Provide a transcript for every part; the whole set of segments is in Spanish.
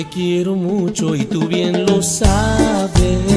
te quiero mucho y tú bien lo sabes.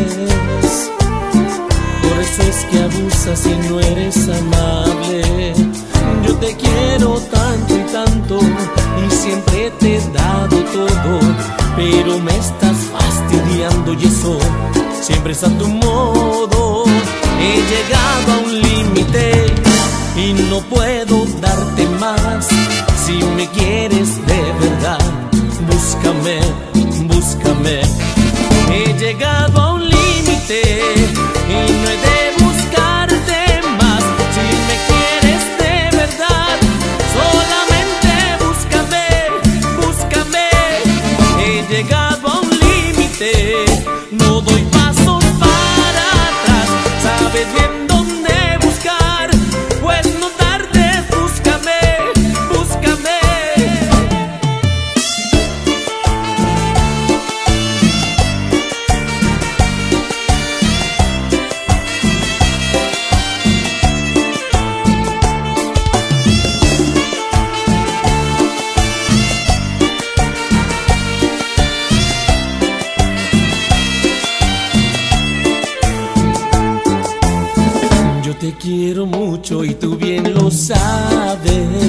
Por eso es que abusas y no eres amable. Yo te quiero tanto y tanto y siempre te he dado todo, pero me estás fastidiando y eso siempre es a tu modo. He llegado a un límite y no puedo darte más. Si me quieres de verdad, búscame, búscame. He llegado a un límite y no he de buscarte más. Si me quieres de verdad, solamente búscame, búscame. He llegado a un límite, no doy pasos para atrás. Sabes bien dónde buscar, pues no tardes, búscame, búscame. Yo te quiero mucho y tú bien lo sabes.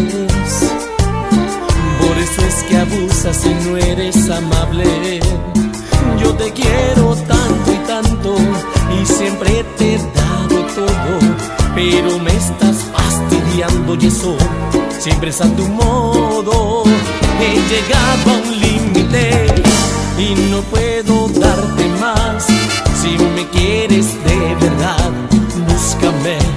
Por eso es que abusas y no eres amable. Yo te quiero tanto y tanto y siempre te he dado todo, pero me estás fastidiando y eso siempre es a tu modo. He llegado a un límite y no puedo darte más. Si me quieres de verdad, búscame,